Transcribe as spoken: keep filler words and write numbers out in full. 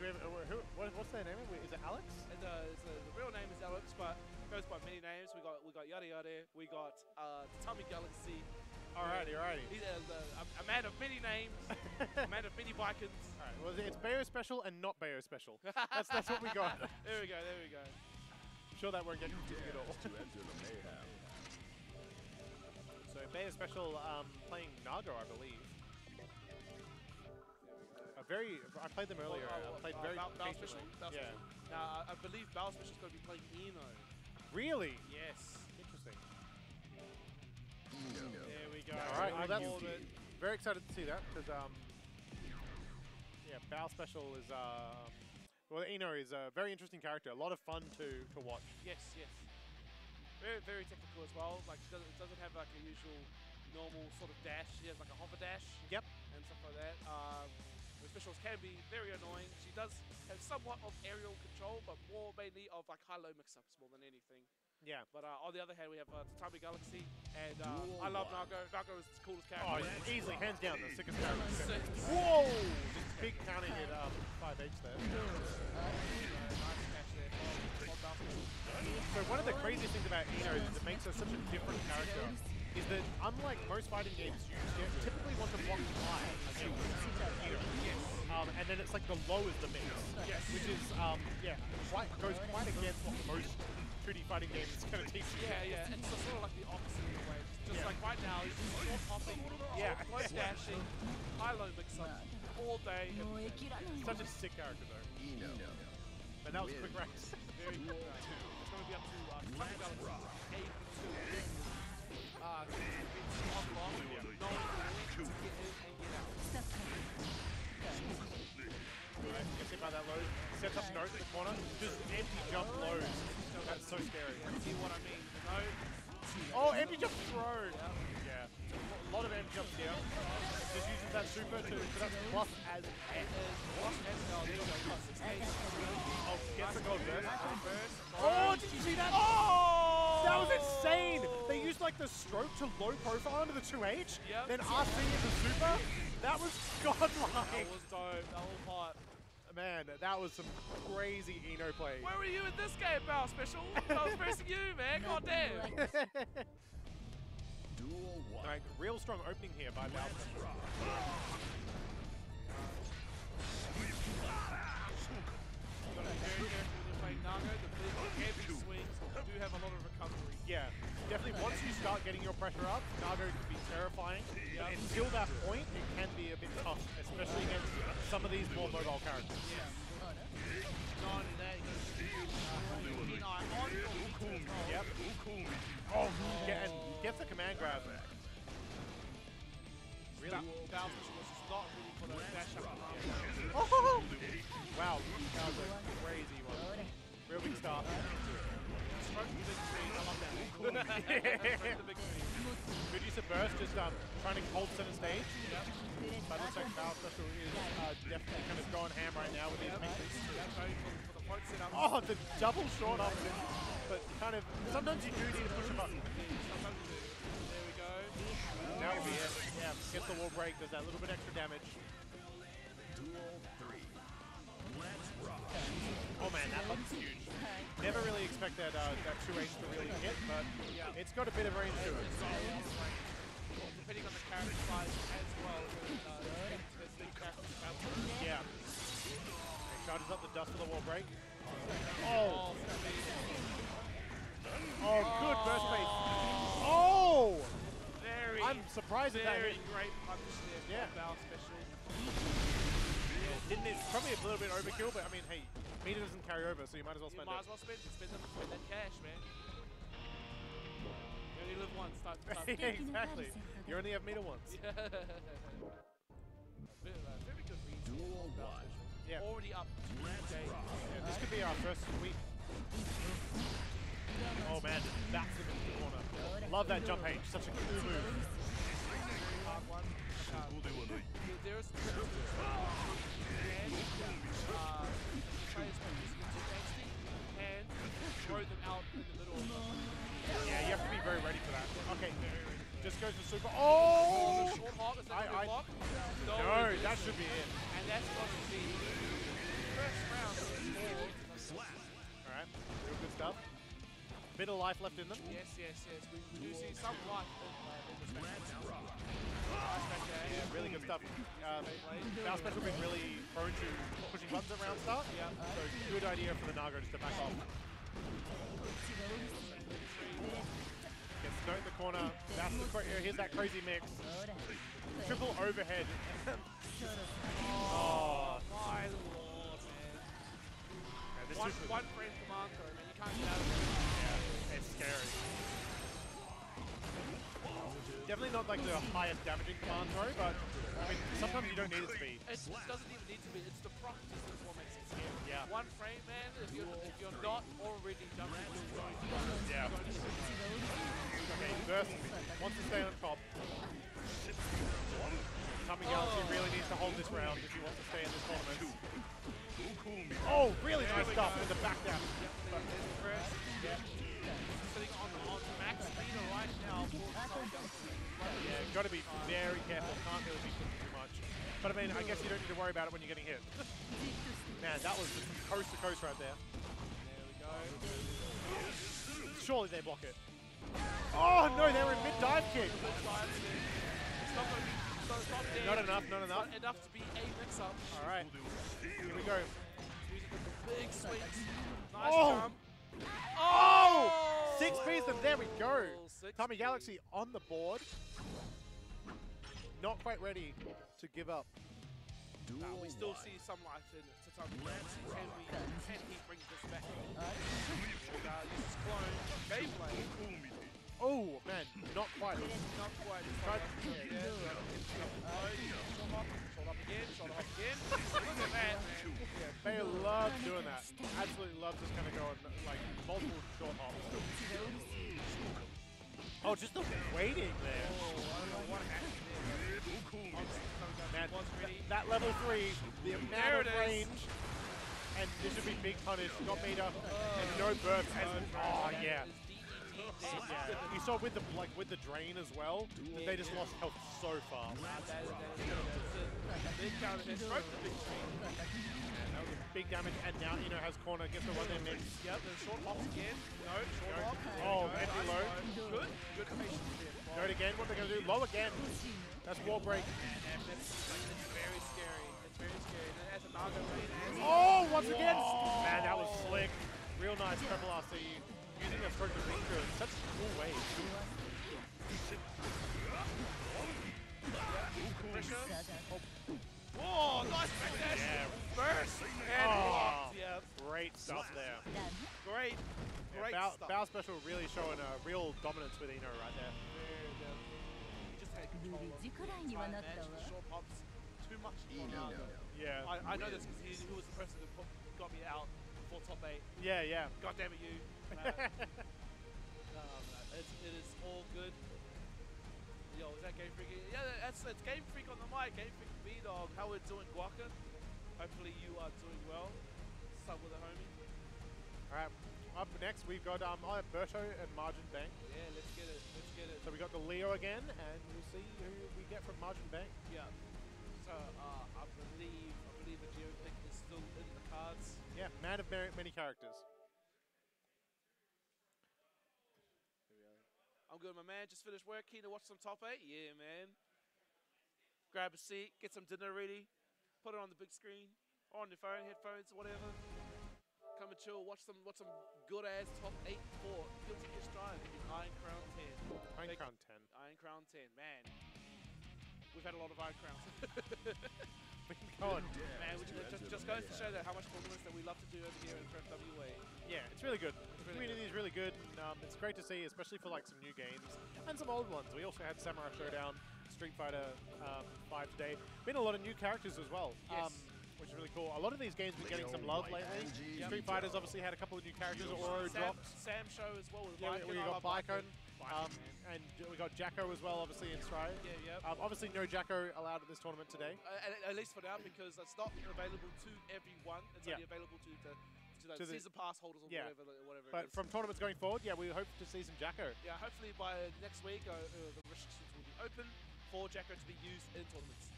we have, uh, who, what, what's their name? Is it Alex? And uh, it's, uh, the real name is Alex, but goes by many names. We got we got Yada Yada. We got uh, Tatami Galaxy. Alrighty, alrighty. He's a, a, a man of many names, a man of many Vikings. Alright, well, it's Bayo Special and not Bayo Special. That's that's what we got. There we go, there we go. I'm sure that won't get confusing at all. So Bayo Special um, playing Nago, I believe. A very, I played them earlier. Oh, oh, I played uh, very Bal Bal patiently. Special? Bal Yeah. Special. Now, I, I believe Bal Special is going to be playing Eno. Really? Yes. Interesting. There we go. All right, well, I called that's it. very excited to see that because, um, yeah, Bao Special is, uh, well, Eno is a very interesting character. A lot of fun to to watch. Yes, yes. Very, very technical as well. Like, she doesn't, doesn't have like a usual normal sort of dash. She has like a hover dash. Yep. And stuff like that. Um, her specials can be very annoying. She does have somewhat of aerial control, but more mainly of like high-low mix-ups more than anything. Yeah. But uh, on the other hand, we have uh, Tatami Galaxy, and uh, I love Nago. Nago is the coolest character. Oh, yeah, easily, hands down, the sickest character. Six. Whoa! Just big counting at um, five H there. So one of the craziest things about Eno is that makes her such a different character is that unlike most fighting games, you typically want to block high against Eno. Yes. Um, and then it's like the low is the mix. Yes. Which is, um, yeah, quite, goes quite against what most two D fighting games is going to teach you. Yeah, yeah, and so sort of like the opposite in a way. Just Yeah. like right now, he's just short hopping, Yeah. short dashing, high-low mix-ups all day. every day. Such a sick character though. Eno. But that was a quick race. Very good. Uh, it's going to be up to uh, Tatami Galaxy, eight two. Uh, it's on block, yeah. No one to get in and get out. Right, gets hit by that low, sets up note in the corner, just empty jump lows. That's so scary. See what I mean? No. Oh, empty jump throw! Yeah. A lot of empty jumps here. Just uses that super to, so that's plus as And plus S L, there we go, plus six eight. Oh, gets the gold burst. First. Oh, did you see that? Oh! That was insane! They used like the stroke to low profile into the two H, Yep. then R C into super. That was godlike! That was dope, that was hot. Man, that was some crazy Eno play. Where were you in this game, Bao Special? I was facing you, man. God damn. Duel one. Alright, real strong opening here by Bao Special. Got to be very careful when you're playing Nago. The big heavy swings do have a lot of recovery. Yeah, definitely once you start getting your pressure up, Nago can be terrifying. Yep. But until that point, it can be a bit tough, especially against some of these more mobile characters. Yeah. Not only that, he goes uh, on your Yep. Oh, get, and gets the command grab. Really? Bao Special was just not ready for the dash up and arm. Oh! Wow, that was a crazy one. Real big start. Stroke the big screen, I love that. Stroke the big screen. Medusa Burst just um, trying to hold center stage. Yep. But it looks like Bao Special is uh, definitely kind of going ham right now with these pieces. Yep, going for, for the point setup. Oh, the double short up. But kind of, sometimes you do need to push a button. Sometimes you do. There we go. That would be it. Yeah, gets the wall break, does that little bit extra damage. Duel three. Let's rock. Oh man, that button's huge. Never really expect that uh, that two H to really hit, but Yeah. it's got a bit of range to it. It's got a lot of range. Well, depending on the character size as well. Uh, there's big characters about to Yeah. Charges up the dust for the wall break. Oh, Oh, speed. oh, good burst bait. Oh! Very, I'm surprised at that very hit. great punch there Yeah. from Bao Special. Didn't it? Probably a little bit overkill, but I mean, hey, meter doesn't carry over, so you might as well You spend might it. as well spend it. Spend, them, spend that cash, man. You only live once. Start, start. Yeah, exactly. You only have meter once. Yeah. Very, uh, very good read. Duel one. Yeah. Already up. Okay. Yeah, this could be our first sweep. Oh man, just backs him into the corner. Love that jump H, such a cool move. Hard one. Uh, there's and uh, players can use it to angsty and throw them out in the middle of the Yeah, you have to be very ready for that. Okay, very ready. just goes for super. Oh, Oh! short hop, is that I- a good I- block? No, it that isn't. should be it. And that's going to be first little life left in them. Yes, yes, yes. We, we do see some life in, uh, in this match. Let's rock. Nice back there. Yeah, really good stuff. Um, Bow Special been really prone to pushing buttons at round start. Yeah. So good idea for the Naga just to back off. Gets Snow in the corner. That's the cra here's that crazy mix. Triple overhead. Oh, My lord, man. yeah, this One, is one frame command throw, man. You can't get out of it. yeah, it's scary. Definitely not like the highest damaging command throw, but I mean sometimes you don't need it to be. It just doesn't even need to be. It's the proc distance what makes it scary. Yeah. One frame, man. If you're if you're not already jumping, you're going to Yeah. Okay, Burst wants to stay on top. Tommy Galaxy really needs to hold this round if he wants to stay in this tournament. Oh, really nice stuff with the back down. But there's Chris. Yep. Sitting on on max speed right now for Tommy Galaxy. Yeah, got to be very careful. Can't really be pushing too much. But I mean, I guess you don't need to worry about it when you're getting hit. Man, that was just coast to coast right there. There we go. Surely they block it. Oh no, they were in mid dive kick. Good dive in there. It's not going to be. So it's not dead. Not enough, not enough. Not enough to be a mix-up. All right, here we go. Using the big swings. Nice Oh! jump. Oh! Six piece, and there we go. Six Tommy Galaxy on the board. Not quite ready to give up. Uh, we still see some life in it. To Tommy Galaxy. Can we? Can he bring this back? Uh, this is clone Beyblade. Oh man, not quite. Not quite. Tried- Yeah, yeah. Uh, shot up, shot up again, shot up again. Look at that, man. Yeah, Bayo loves doing that. Absolutely loves just kind of going like multiple short hops. Oh, just the waiting there. Oh, I don't know what happened there. Man, Was th ready. that level three, the There amount it of is. range, and this would be big punish. Got meter and no burst. And, oh yeah. Yeah, you saw with the like with the drain as well. that They just lost health so fast. That is, that is, that's it. Big counter hit, straight to the big screen. That was a big damage, and now Eno has corner, gets to run their mix. Yep, there's short hops again. No, short No. hop. There Oh, we go. empty Nice low. low. Good, good patience there. Note again, what they're gonna do? Low again. That's wall break. And that's, it's very scary. It's very scary. And as a Naga rain, as Oh, once again! Man, that was slick. Real nice triple R C. Using a stroke of Rinker in such a cool way. pressure. Whoa, nice back dash. Yeah. Burst. And Oh. blocked. Yeah, Great stuff there. great. Yeah, Great Bow, stuff. Bow Special really showing a real dominance with Eno right there. Very good. He just had control of the くらいにはなったわ。 entire match. Short hops. Too much for Naga. Yeah. I, I know this because he, he was the person who put, got me out for top eight. Yeah, yeah. God damn it, you. Um, um, it's, it is all good. Yo, is that Game Freak? Yeah, that's it's Game Freak on the mic. Game Freak B-Dog. How we're doing, Guaka? Hopefully you are doing well. Sub with a homie. Alright, up next we've got um, I have Berto and Margin Bank. Yeah, let's get it. Let's get it. So we got the Leo again, and we'll see who we get from Margin Bank. Yeah. So uh, I believe I believe a Geo pick is still in the cards. Yeah, man of many, many characters. I'm good, my man. Just finished work. Keen to watch some top eight? Yeah, man. Grab a seat, get some dinner ready, put it on the big screen, or on your phone, headphones, whatever. Come and chill, watch some watch some good ass top eight for Guilty Gear Strive in Iron Crown ten. Iron Big- Crown ten. Iron Crown ten, man. We've had a lot of Iron Crowns. Go on. Man, which just, just goes to show that how much tournaments that we love to do over here in F W A. Yeah, it's really good. The really community is really good. And, um, it's great to see, especially for like some new games and some old ones. We also had Samurai Showdown, Street Fighter um, five today. Been a lot of new characters as well, Yes. um, which is really cool. A lot of these games have been getting some love lately. Street Fighter's obviously had a couple of new characters. Oro Sam, dropped. Sam show as well with Yeah, Bicon. we, we I got love Bicon. Bicon, Bicon, um, man. and we got Jacko as well, obviously in Stride. Yeah, yeah. Um, obviously, no Jacko allowed at this tournament today. Uh, at, at least for now, because it's not available to everyone. It's Yeah. only available to the to the To the- season pass holders or yeah. whatever, whatever. But it is. from tournaments going forward, yeah, we hope to see some Jacko. yeah, hopefully by next week, uh, uh, the restrictions will be open for Jacko to be used in tournaments.